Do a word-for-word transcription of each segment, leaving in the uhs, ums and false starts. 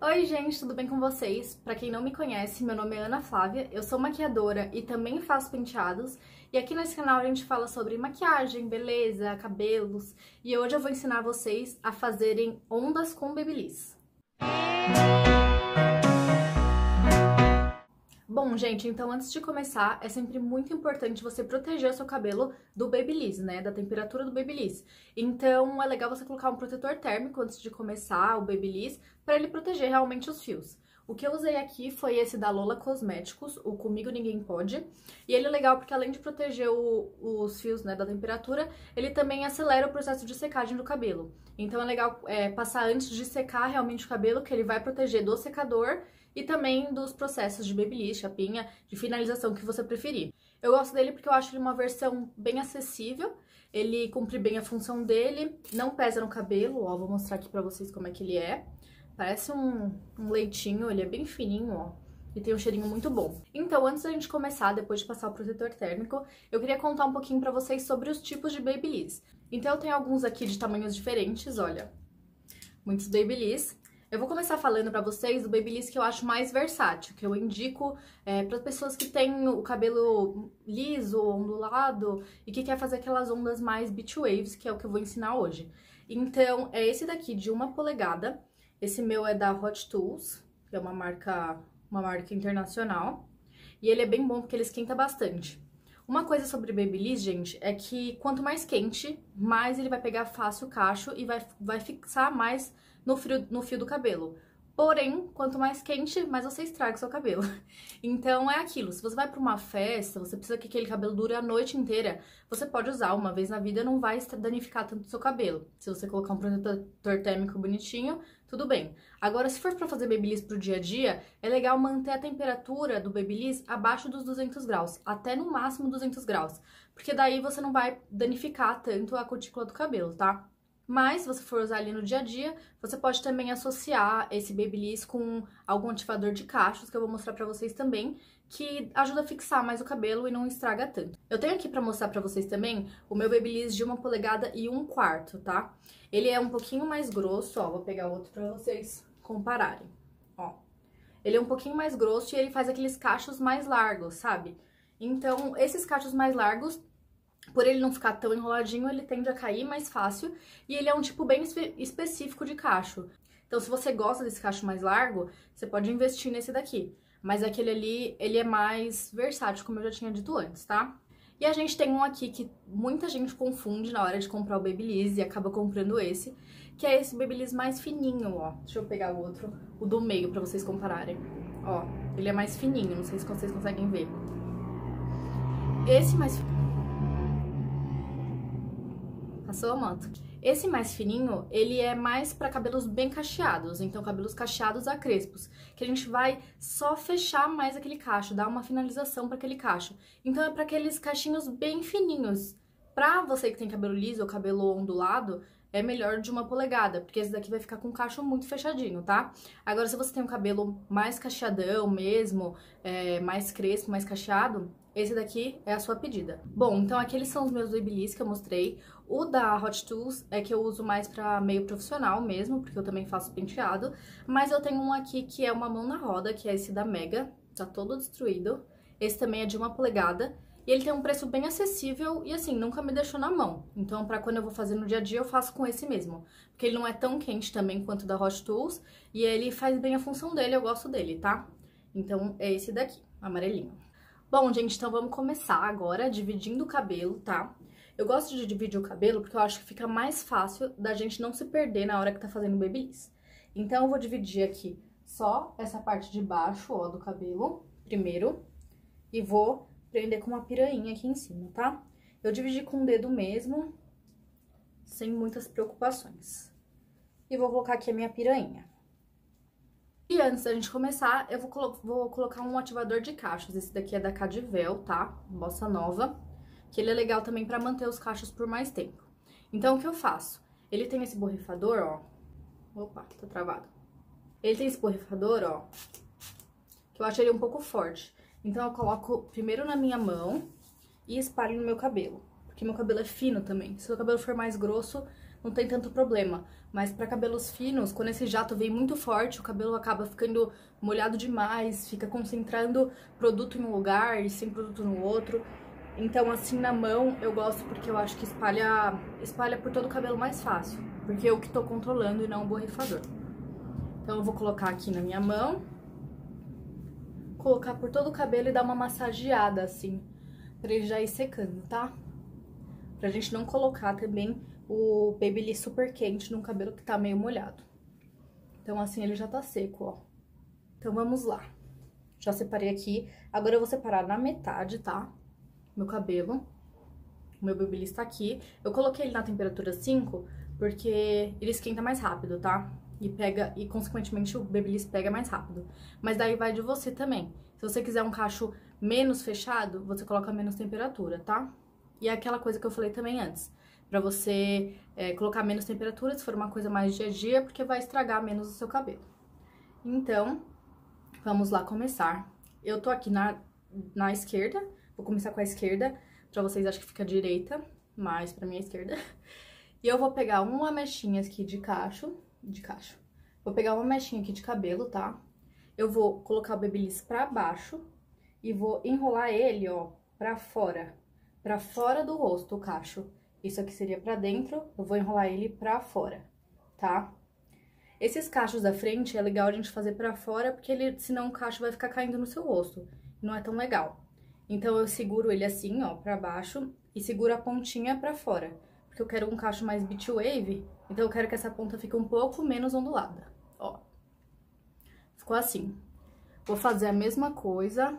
Oi gente, tudo bem com vocês? Pra quem não me conhece, meu nome é Ana Flávia, eu sou maquiadora e também faço penteados. E aqui nesse canal a gente fala sobre maquiagem, beleza, cabelos. E hoje eu vou ensinar vocês a fazerem ondas com Babyliss. Bom, gente, então antes de começar, é sempre muito importante você proteger o seu cabelo do Babyliss, né, da temperatura do Babyliss. Então é legal você colocar um protetor térmico antes de começar o Babyliss, para ele proteger realmente os fios. O que eu usei aqui foi esse da Lola Cosméticos, o Comigo Ninguém Pode. E ele é legal porque além de proteger o, os fios, né, da temperatura, ele também acelera o processo de secagem do cabelo. Então é legal é, passar antes de secar realmente o cabelo, que ele vai proteger do secador e também dos processos de Babyliss, chapinha, de finalização que você preferir. Eu gosto dele porque eu acho ele uma versão bem acessível, ele cumpre bem a função dele, não pesa no cabelo, ó, vou mostrar aqui pra vocês como é que ele é. Parece um, um leitinho, ele é bem fininho, ó, e tem um cheirinho muito bom. Então, antes da gente começar, depois de passar o protetor térmico, eu queria contar um pouquinho pra vocês sobre os tipos de Babyliss. Então, eu tenho alguns aqui de tamanhos diferentes, olha, muitos Babyliss. Eu vou começar falando pra vocês do Babyliss que eu acho mais versátil, que eu indico é, para pessoas que têm o cabelo liso, ondulado e que quer fazer aquelas ondas mais beach waves, que é o que eu vou ensinar hoje. Então, é esse daqui de uma polegada. Esse meu é da Hot Tools, que é uma marca, uma marca internacional. E ele é bem bom porque ele esquenta bastante. Uma coisa sobre Babyliss, gente, é que quanto mais quente, mais ele vai pegar fácil o cacho e vai, vai fixar mais no fio, no fio do cabelo. Porém, quanto mais quente, mais você estraga o seu cabelo. Então é aquilo, se você vai pra uma festa, você precisa que aquele cabelo dure a noite inteira, você pode usar uma vez na vida, não vai danificar tanto o seu cabelo. Se você colocar um protetor térmico bonitinho, tudo bem. Agora, se for pra fazer Babyliss pro dia a dia, é legal manter a temperatura do Babyliss abaixo dos duzentos graus, até no máximo duzentos graus, porque daí você não vai danificar tanto a cutícula do cabelo, tá? Mas, se você for usar ali no dia a dia, você pode também associar esse Babyliss com algum ativador de cachos, que eu vou mostrar pra vocês também, que ajuda a fixar mais o cabelo e não estraga tanto. Eu tenho aqui pra mostrar pra vocês também o meu Babyliss de uma polegada e um quarto, tá? Ele é um pouquinho mais grosso, ó, vou pegar outro pra vocês compararem, ó. Ele é um pouquinho mais grosso e ele faz aqueles cachos mais largos, sabe? Então, esses cachos mais largos, por ele não ficar tão enroladinho, ele tende a cair mais fácil e ele é um tipo bem espe- específico de cacho. Então, se você gosta desse cacho mais largo, você pode investir nesse daqui. Mas aquele ali, ele é mais versátil, como eu já tinha dito antes, tá? E a gente tem um aqui que muita gente confunde na hora de comprar o Babyliss e acaba comprando esse, que é esse Babyliss mais fininho, ó. Deixa eu pegar o outro, o do meio, pra vocês compararem. Ó, ele é mais fininho, não sei se vocês conseguem ver. Esse mais fininho... Passou a moto. Esse mais fininho, ele é mais para cabelos bem cacheados, então cabelos cacheados a crespos, que a gente vai só fechar mais aquele cacho, dar uma finalização para aquele cacho. Então é para aqueles cachinhos bem fininhos. Pra você que tem cabelo liso ou cabelo ondulado, é melhor de uma polegada, porque esse daqui vai ficar com o cacho muito fechadinho, tá? Agora, se você tem um cabelo mais cacheadão mesmo, é, mais crespo, mais cacheado, esse daqui é a sua pedida. Bom, então aqueles são os meus Babyliss que eu mostrei. O da Hot Tools é que eu uso mais pra meio profissional mesmo, porque eu também faço penteado. Mas eu tenho um aqui que é uma mão na roda, que é esse da Mega, tá todo destruído. Esse também é de uma polegada. E ele tem um preço bem acessível e, assim, nunca me deixou na mão. Então, pra quando eu vou fazer no dia a dia, eu faço com esse mesmo. Porque ele não é tão quente também quanto o da Hot Tools. E ele faz bem a função dele, eu gosto dele, tá? Então, é esse daqui, amarelinho. Bom, gente, então vamos começar agora dividindo o cabelo, tá? Eu gosto de dividir o cabelo porque eu acho que fica mais fácil da gente não se perder na hora que tá fazendo o Babyliss. Então, eu vou dividir aqui só essa parte de baixo, ó, do cabelo, primeiro. E vou prender com uma pirainha aqui em cima, tá? Eu dividi com o dedo mesmo, sem muitas preocupações. E vou colocar aqui a minha pirainha. E antes da gente começar, eu vou, colo vou colocar um ativador de cachos. Esse daqui é da Cadivel, tá? Bossa Nova. Que ele é legal também pra manter os cachos por mais tempo. Então, o que eu faço? Ele tem esse borrifador, ó. Opa, tá travado. Ele tem esse borrifador, ó. Que eu acho ele um pouco forte. Então, eu coloco primeiro na minha mão e espalho no meu cabelo. Porque meu cabelo é fino também. Se o cabelo for mais grosso, não tem tanto problema. Mas pra cabelos finos, quando esse jato vem muito forte, o cabelo acaba ficando molhado demais, fica concentrando produto em um lugar e sem produto no outro. Então, assim, na mão, eu gosto porque eu acho que espalha, espalha por todo o cabelo mais fácil. Porque eu que tô controlando e não o borrifador. Então, eu vou colocar aqui na minha mão. Colocar por todo o cabelo e dar uma massageada, assim, pra ele já ir secando, tá? Pra gente não colocar também o Babyliss super quente num cabelo que tá meio molhado. Então, assim, ele já tá seco, ó. Então, vamos lá. Já separei aqui. Agora, eu vou separar na metade, tá? Meu cabelo. O meu Babyliss tá aqui. Eu coloquei ele na temperatura cinco, porque ele esquenta mais rápido, tá? E pega, e consequentemente o Babyliss pega mais rápido. Mas daí vai de você também. Se você quiser um cacho menos fechado, você coloca menos temperatura, tá? E é aquela coisa que eu falei também antes. Pra você é, colocar menos temperatura, se for uma coisa mais dia a dia, porque vai estragar menos o seu cabelo. Então, vamos lá começar. Eu tô aqui na, na esquerda, vou começar com a esquerda. Pra vocês acho que fica a direita, mas pra mim é a esquerda. E eu vou pegar uma mechinha aqui de cacho, de cacho. Vou pegar uma mechinha aqui de cabelo, tá? Eu vou colocar o Babyliss pra baixo e vou enrolar ele, ó, pra fora. Pra fora do rosto, o cacho. Isso aqui seria pra dentro, eu vou enrolar ele pra fora, tá? Esses cachos da frente é legal a gente fazer pra fora, porque ele, senão o cacho vai ficar caindo no seu rosto. Não é tão legal. Então, eu seguro ele assim, ó, pra baixo e seguro a pontinha pra fora. Porque eu quero um cacho mais beach wave, então eu quero que essa ponta fique um pouco menos ondulada, ó. Ficou assim. Vou fazer a mesma coisa.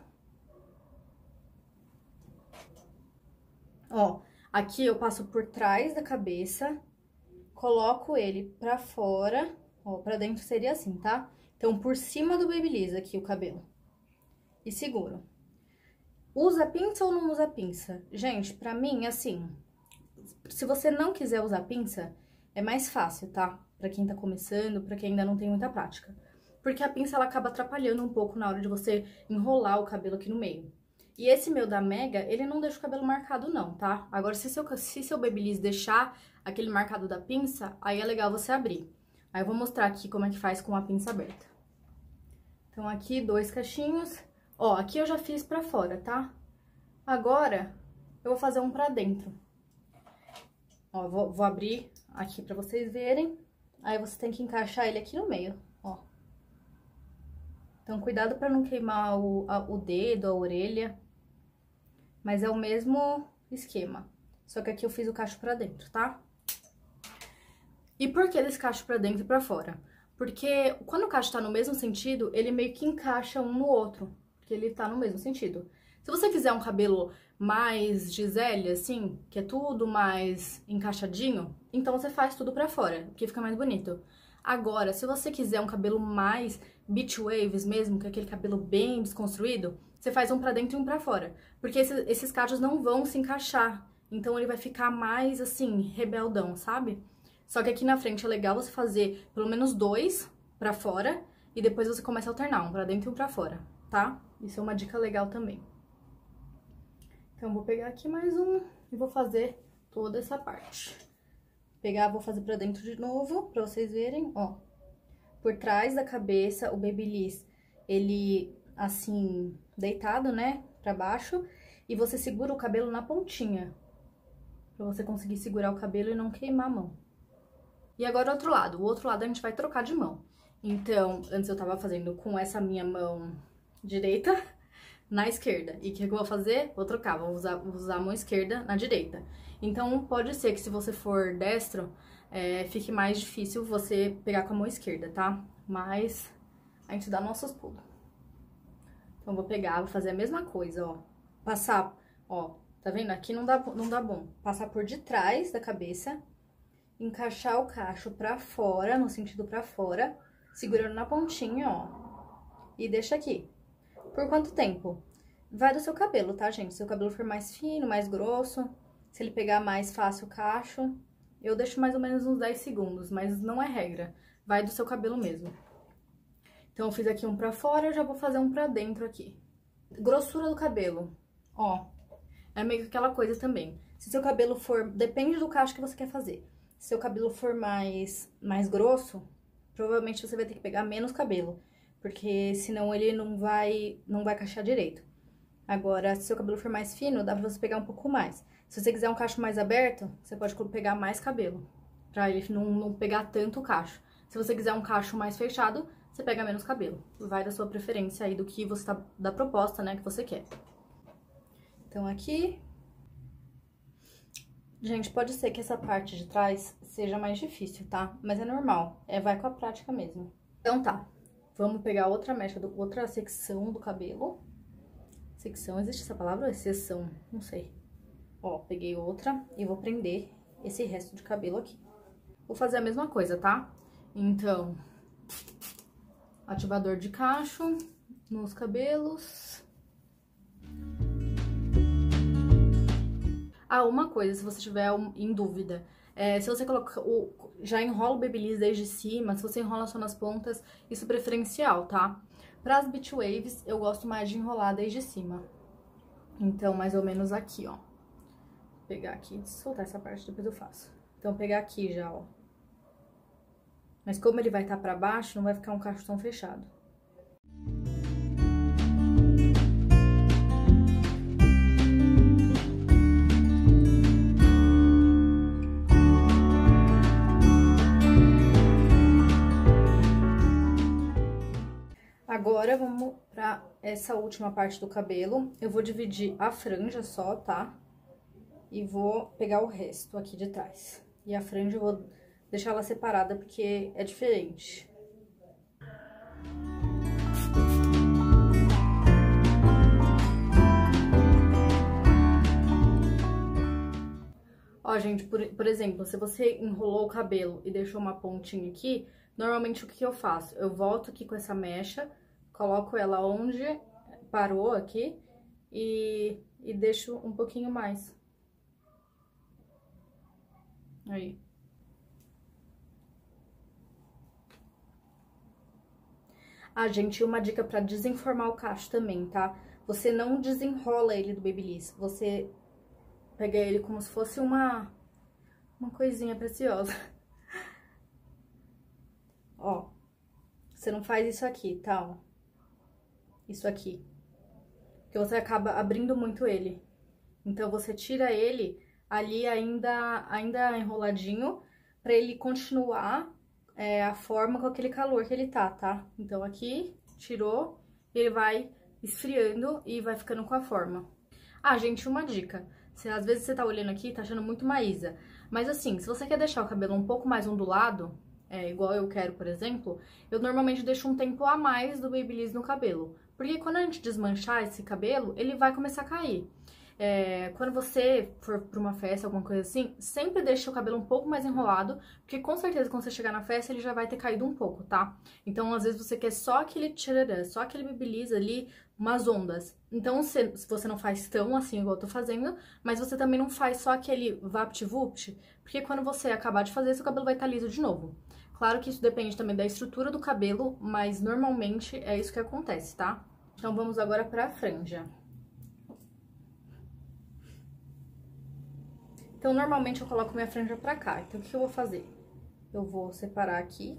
Ó, aqui eu passo por trás da cabeça, coloco ele pra fora, ó, pra dentro seria assim, tá? Então, por cima do Babyliss aqui o cabelo. E seguro. Usa pinça ou não usa pinça? Gente, pra mim, assim, se você não quiser usar pinça, é mais fácil, tá? Pra quem tá começando, pra quem ainda não tem muita prática. Porque a pinça, ela acaba atrapalhando um pouco na hora de você enrolar o cabelo aqui no meio. E esse meu da Mega, ele não deixa o cabelo marcado não, tá? Agora, se seu, se seu Babyliss deixar aquele marcado da pinça, aí é legal você abrir. Aí eu vou mostrar aqui como é que faz com a pinça aberta. Então, aqui, dois cachinhos. Ó, aqui eu já fiz pra fora, tá? Agora, eu vou fazer um pra dentro. Ó, vou, vou abrir aqui pra vocês verem. Aí, você tem que encaixar ele aqui no meio, ó. Então, cuidado pra não queimar o, a, o dedo, a orelha. Mas é o mesmo esquema. Só que aqui eu fiz o cacho pra dentro, tá? E por que desse cacho pra dentro e pra fora? Porque quando o cacho tá no mesmo sentido, ele meio que encaixa um no outro. Porque ele tá no mesmo sentido. Se você quiser um cabelo mais Gisele, assim, que é tudo mais encaixadinho, então você faz tudo pra fora, porque fica mais bonito. Agora, se você quiser um cabelo mais beach waves mesmo, que é aquele cabelo bem desconstruído, você faz um pra dentro e um pra fora. Porque esses, esses cachos não vão se encaixar, então ele vai ficar mais, assim, rebeldão, sabe? Só que aqui na frente é legal você fazer pelo menos dois pra fora, e depois você começa a alternar, um pra dentro e um pra fora, tá? Isso é uma dica legal também. Então, vou pegar aqui mais um e vou fazer toda essa parte. Pegar, vou fazer pra dentro de novo, pra vocês verem, ó. Por trás da cabeça, o Babyliss, ele, assim, deitado, né, pra baixo. E você segura o cabelo na pontinha, pra você conseguir segurar o cabelo e não queimar a mão. E agora o outro lado. O outro lado a gente vai trocar de mão. Então, antes eu tava fazendo com essa minha mão direita na esquerda. E o que eu vou fazer? Vou trocar, vou usar, vou usar a mão esquerda na direita. Então, pode ser que se você for destro, é, fique mais difícil você pegar com a mão esquerda, tá? Mas a gente dá nossos pulos. Então, vou pegar, vou fazer a mesma coisa, ó. Passar, ó, tá vendo? Aqui não dá, não dá bom. Passar por detrás da cabeça, encaixar o cacho pra fora, no sentido pra fora, segurando na pontinha, ó. E deixa aqui. Por quanto tempo? Vai do seu cabelo, tá, gente? Se seu cabelo for mais fino, mais grosso, se ele pegar mais fácil o cacho, eu deixo mais ou menos uns dez segundos, mas não é regra. Vai do seu cabelo mesmo. Então, eu fiz aqui um pra fora, eu já vou fazer um pra dentro aqui. Grossura do cabelo, ó, é meio que aquela coisa também. Se seu cabelo for, depende do cacho que você quer fazer. Se seu cabelo for mais, mais grosso, provavelmente você vai ter que pegar menos cabelo, porque senão ele não vai, não vai cachear direito. Agora, se seu cabelo for mais fino, dá pra você pegar um pouco mais. Se você quiser um cacho mais aberto, você pode pegar mais cabelo, pra ele não, não pegar tanto o cacho. Se você quiser um cacho mais fechado, você pega menos cabelo. Vai da sua preferência aí, do que você tá, da proposta, né, que você quer. Então, aqui... Gente, pode ser que essa parte de trás seja mais difícil, tá? Mas é normal, é, vai com a prática mesmo. Então, tá. Vamos pegar outra mecha, do, outra secção do cabelo. Secção, existe essa palavra ou é seção? Não sei. Ó, peguei outra e vou prender esse resto de cabelo aqui. Vou fazer a mesma coisa, tá? Então, ativador de cacho nos cabelos. Ah, uma coisa, se você tiver em dúvida, é, se você coloca o, já enrola o Babyliss desde cima, se você enrola só nas pontas, isso é preferencial, tá? Para as beach waves, eu gosto mais de enrolar desde cima. Então, mais ou menos aqui, ó. Vou pegar aqui, soltar essa parte, depois eu faço. Então, pegar aqui já, ó. Mas como ele vai estar pra baixo, não vai ficar um cacho tão fechado. Agora, vamos pra essa última parte do cabelo. Eu vou dividir a franja só, tá? E vou pegar o resto aqui de trás. E a franja eu vou deixar ela separada, porque é diferente. Ó, gente, por, por exemplo, se você enrolou o cabelo e deixou uma pontinha aqui, normalmente o que eu faço? Eu volto aqui com essa mecha, coloco ela onde parou aqui e, e deixo um pouquinho mais. Aí. Ah, gente, uma dica pra desenformar o cacho também, tá? Você não desenrola ele do Babyliss, você pega ele como se fosse uma, uma coisinha preciosa. Ó, você não faz isso aqui, tá? Ó. Isso aqui. Porque você acaba abrindo muito ele. Então, você tira ele ali ainda, ainda enroladinho, pra ele continuar é, a forma com aquele calor que ele tá, tá? Então, aqui, tirou, ele vai esfriando e vai ficando com a forma. Ah, gente, uma dica. Se, às vezes você tá olhando aqui e tá achando muito maísa. Mas assim, se você quer deixar o cabelo um pouco mais ondulado, é, igual eu quero, por exemplo, eu normalmente deixo um tempo a mais do Babyliss no cabelo. Porque quando a gente desmanchar esse cabelo, ele vai começar a cair. É, quando você for pra uma festa, alguma coisa assim, sempre deixe o cabelo um pouco mais enrolado, porque com certeza quando você chegar na festa ele já vai ter caído um pouco, tá? Então, às vezes você quer só aquele tchararã, só aquele Babyliss ali, umas ondas. Então, se, se você não faz tão assim igual eu tô fazendo, mas você também não faz só aquele vapt-vupt, porque quando você acabar de fazer, seu cabelo vai estar liso de novo. Claro que isso depende também da estrutura do cabelo, mas normalmente é isso que acontece, tá? Então, vamos agora pra franja. Então, normalmente eu coloco minha franja pra cá. Então, o que eu vou fazer? Eu vou separar aqui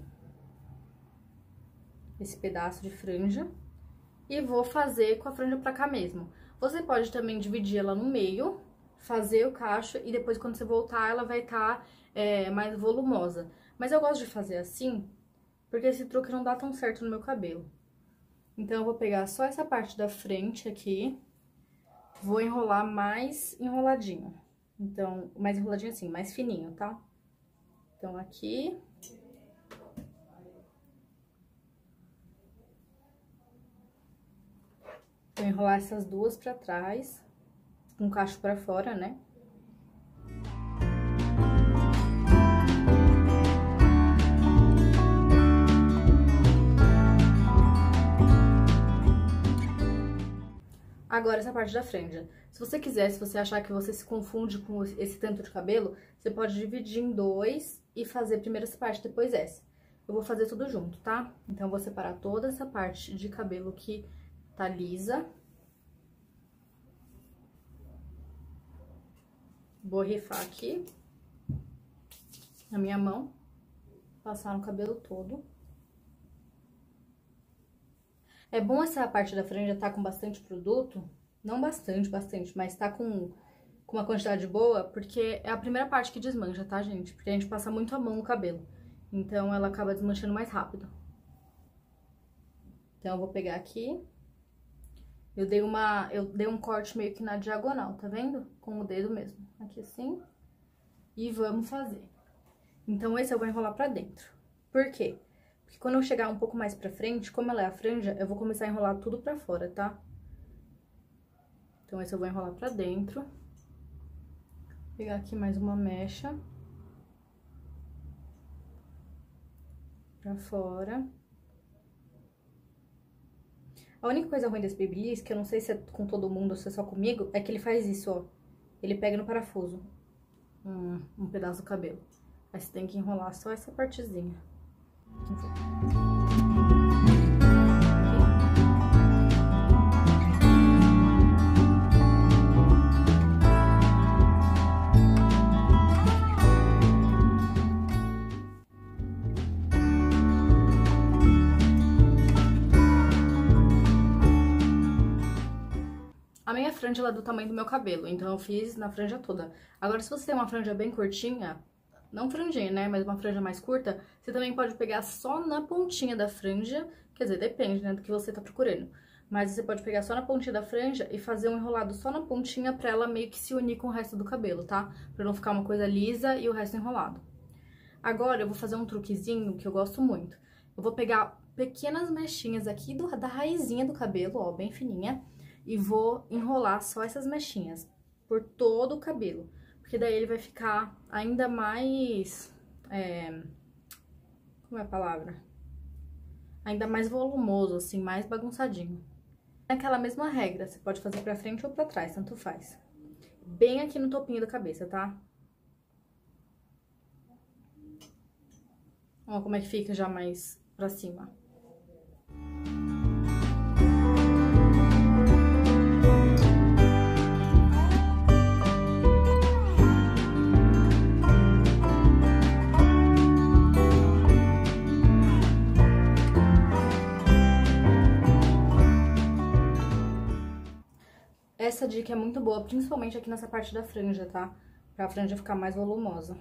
esse pedaço de franja e vou fazer com a franja pra cá mesmo. Você pode também dividir ela no meio, fazer o cacho e depois, quando você voltar, ela vai estar é, mais volumosa. Mas eu gosto de fazer assim, porque esse truque não dá tão certo no meu cabelo. Então, eu vou pegar só essa parte da frente aqui, vou enrolar mais enroladinho. Então, mais enroladinho assim, mais fininho, tá? Então, aqui. Vou enrolar essas duas pra trás, com o cacho pra fora, né? Agora, essa parte da franja. Se você quiser, se você achar que você se confunde com esse tanto de cabelo, você pode dividir em dois e fazer primeiro essa parte, depois essa. Eu vou fazer tudo junto, tá? Então, eu vou separar toda essa parte de cabelo que tá lisa. Borrifar aqui. na minha mão, passar no cabelo todo. É bom essa parte da franja tá com bastante produto, não bastante, bastante, mas tá com, com uma quantidade boa, porque é a primeira parte que desmancha, tá, gente? Porque a gente passa muito a mão no cabelo, então ela acaba desmanchando mais rápido. Então eu vou pegar aqui, eu dei uma, eu dei um corte meio que na diagonal, tá vendo? Com o dedo mesmo, aqui assim, e vamos fazer. Então esse eu vou enrolar pra dentro. Por quê? Porque quando eu chegar um pouco mais pra frente, como ela é a franja, eu vou começar a enrolar tudo pra fora, tá? Então, esse eu vou enrolar pra dentro. Vou pegar aqui mais uma mecha. Pra fora. A única coisa ruim desse Babyliss, que eu não sei se é com todo mundo ou se é só comigo, é que ele faz isso, ó. Ele pega no parafuso. Um, um pedaço do cabelo. Aí você tem que enrolar só essa partezinha. A minha franja ela é do tamanho do meu cabelo, então eu fiz na franja toda. Agora, se você tem uma franja bem curtinha, não franjinha, né, mas uma franja mais curta, você também pode pegar só na pontinha da franja, quer dizer, depende, né, do que você tá procurando. Mas você pode pegar só na pontinha da franja e fazer um enrolado só na pontinha pra ela meio que se unir com o resto do cabelo, tá? Pra não ficar uma coisa lisa e o resto enrolado. Agora, eu vou fazer um truquezinho que eu gosto muito. Eu vou pegar pequenas mechinhas aqui do, da raizinha do cabelo, ó, bem fininha, e vou enrolar só essas mechinhas por todo o cabelo. Porque daí ele vai ficar ainda mais... É, como é a palavra? Ainda mais volumoso, assim, mais bagunçadinho. Naquela mesma regra, você pode fazer pra frente ou pra trás, tanto faz. Bem aqui no topinho da cabeça, tá? Ó como é que fica já mais pra cima. Essa dica é muito boa, principalmente aqui nessa parte da franja, tá? Pra franja ficar mais volumosa.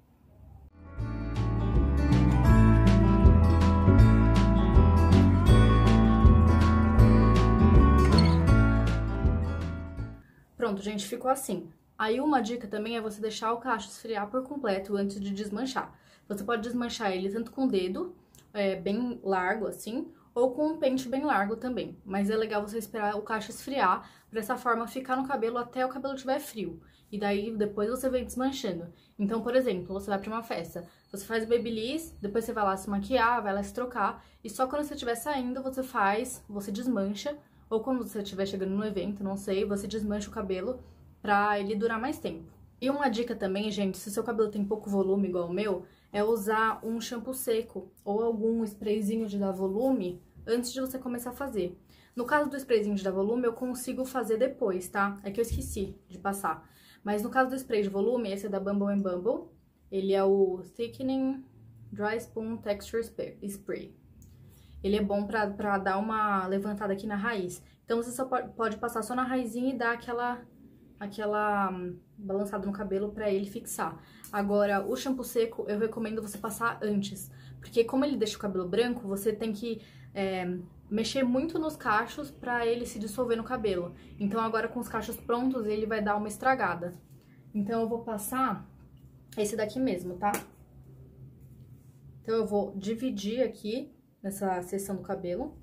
Pronto, gente, ficou assim. Aí uma dica também é você deixar o cacho esfriar por completo antes de desmanchar. Você pode desmanchar ele tanto com o dedo, é, bem largo assim, ou com um pente bem largo também. Mas é legal você esperar o cacho esfriar, pra dessa forma ficar no cabelo até o cabelo estiver frio. E daí depois você vem desmanchando. Então, por exemplo, você vai pra uma festa, você faz o Babyliss, depois você vai lá se maquiar, vai lá se trocar, e só quando você estiver saindo você faz, você desmancha, ou quando você estiver chegando no evento, não sei, você desmancha o cabelo pra ele durar mais tempo. E uma dica também, gente, se seu cabelo tem pouco volume igual o meu, é usar um shampoo seco ou algum sprayzinho de dar volume antes de você começar a fazer. No caso do sprayzinho de dar volume, eu consigo fazer depois, tá? É que eu esqueci de passar. Mas no caso do spray de volume, esse é da Bumble and Bumble. Ele é o Thickening Dry Spoon Texture Spray. Ele é bom pra, pra dar uma levantada aqui na raiz. Então, você só pode, pode passar só na raizinha e dar aquela... aquela hum, balançada no cabelo pra ele fixar. Agora, o shampoo seco, eu recomendo você passar antes. Porque como ele deixa o cabelo branco, você tem que é, mexer muito nos cachos pra ele se dissolver no cabelo. Então, agora com os cachos prontos, ele vai dar uma estragada. Então, eu vou passar esse daqui mesmo, tá? Então, eu vou dividir aqui nessa seção do cabelo.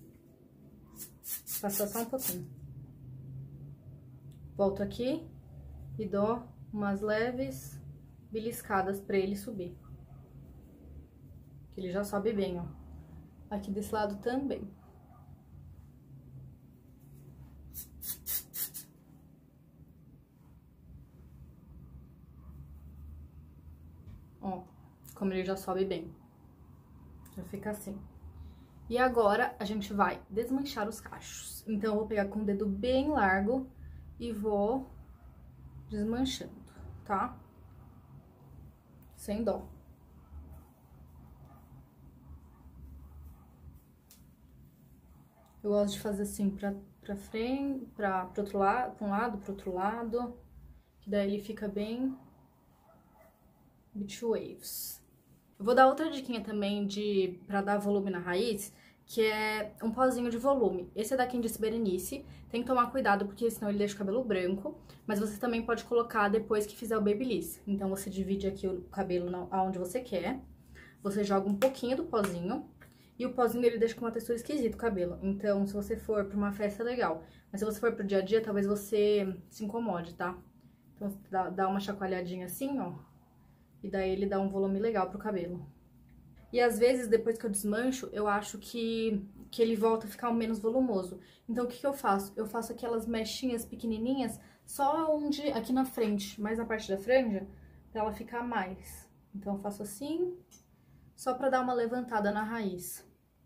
Passar só um pouquinho. Volto aqui e dou umas leves beliscadas pra ele subir. Que ele já sobe bem, ó. Aqui desse lado também. Ó, como ele já sobe bem. Já fica assim. E agora, a gente vai desmanchar os cachos. Então, eu vou pegar com o dedo bem largo e vou desmanchando, tá? Sem dó. Eu gosto de fazer assim pra, pra frente, pra, pro outro lado, pra um lado, pro outro lado. Que daí ele fica bem beach waves. Eu vou dar outra diquinha também de, pra dar volume na raiz, que é um pozinho de volume. Esse é da Quem Disse Berenice. Tem que tomar cuidado, porque senão ele deixa o cabelo branco. Mas você também pode colocar depois que fizer o Babyliss. Então, você divide aqui o cabelo aonde você quer. Você joga um pouquinho do pozinho. E o pozinho, ele deixa com uma textura esquisita o cabelo. Então, se você for pra uma festa, é legal. Mas se você for pro dia a dia, talvez você se incomode, tá? Então, dá, dá uma chacoalhadinha assim, ó. E daí ele dá um volume legal pro cabelo. E às vezes, depois que eu desmancho, eu acho que, que ele volta a ficar menos volumoso. Então, o que que eu faço? Eu faço aquelas mechinhas pequenininhas só onde, aqui na frente, mais na parte da franja, pra ela ficar mais. Então, eu faço assim, só pra dar uma levantada na raiz.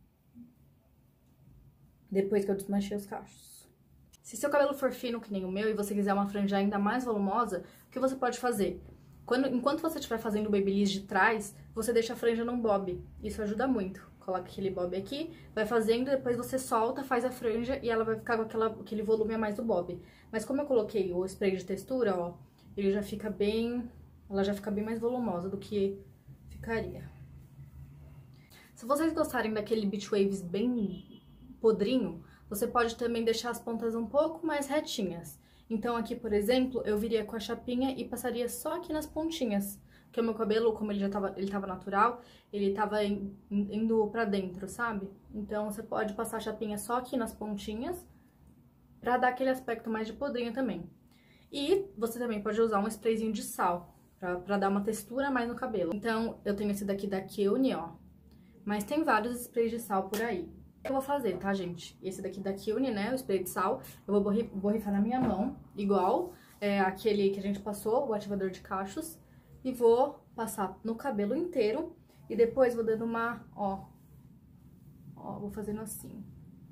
Depois que eu desmanchei os cachos. Se seu cabelo for fino que nem o meu e você quiser uma franja ainda mais volumosa, o que você pode fazer? Quando, enquanto você estiver fazendo o Babyliss de trás, você deixa a franja num bob. Isso ajuda muito. Coloca aquele bob aqui, vai fazendo, depois você solta, faz a franja e ela vai ficar com aquela, aquele volume a mais do bob. Mas como eu coloquei o spray de textura, ó, ele já fica bem... Ela já fica bem mais volumosa do que ficaria. Se vocês gostarem daquele beach waves bem podrinho, você pode também deixar as pontas um pouco mais retinhas. Então, aqui, por exemplo, eu viria com a chapinha e passaria só aqui nas pontinhas. Porque o meu cabelo, como ele já tava, ele tava natural, ele tava in, indo pra dentro, sabe? Então, você pode passar a chapinha só aqui nas pontinhas, pra dar aquele aspecto mais de podrinho também. E você também pode usar um sprayzinho de sal, pra, pra dar uma textura mais no cabelo. Então, eu tenho esse daqui da Kilne, ó. Mas tem vários sprays de sal por aí. Eu vou fazer, tá, gente? Esse daqui da Kilne, né, o spray de sal, eu vou borrifar na minha mão, igual é, aquele que a gente passou, o ativador de cachos, e vou passar no cabelo inteiro, e depois vou dando uma, ó, ó, vou fazendo assim,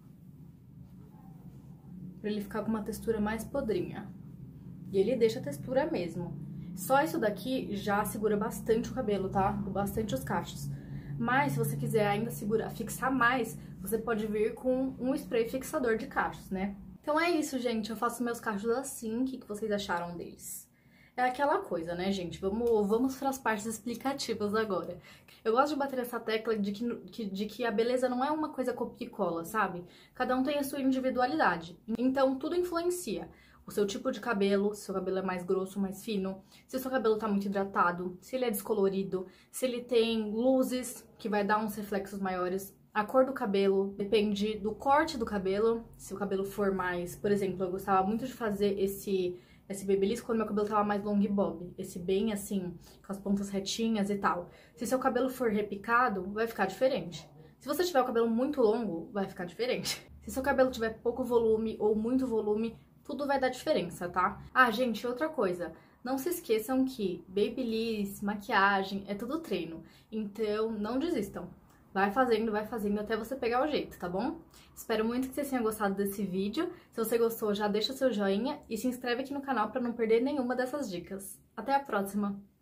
pra ele ficar com uma textura mais podrinha. E ele deixa a textura mesmo. Só isso daqui já segura bastante o cabelo, tá? Bastante os cachos. Mas, se você quiser ainda segurar, fixar mais, você pode vir com um spray fixador de cachos, né? Então é isso, gente. Eu faço meus cachos assim. O que vocês acharam deles? É aquela coisa, né, gente? Vamos, vamos para as partes explicativas agora. Eu gosto de bater essa tecla de que, de que a beleza não é uma coisa copia e cola, sabe? Cada um tem a sua individualidade. Então, tudo influencia. O seu tipo de cabelo, se seu cabelo é mais grosso, mais fino, se o seu cabelo tá muito hidratado, se ele é descolorido, se ele tem luzes, que vai dar uns reflexos maiores. A cor do cabelo depende do corte do cabelo, se o cabelo for mais... Por exemplo, eu gostava muito de fazer esse, esse Babyliss quando meu cabelo tava mais long bob, esse bem assim, com as pontas retinhas e tal. Se seu cabelo for repicado, vai ficar diferente. Se você tiver o cabelo muito longo, vai ficar diferente. Se seu cabelo tiver pouco volume ou muito volume, tudo vai dar diferença, tá? Ah, gente, outra coisa. Não se esqueçam que Babyliss, maquiagem, é tudo treino. Então, não desistam. Vai fazendo, vai fazendo até você pegar o jeito, tá bom? Espero muito que vocês tenham gostado desse vídeo. Se você gostou, já deixa seu joinha e se inscreve aqui no canal pra não perder nenhuma dessas dicas. Até a próxima!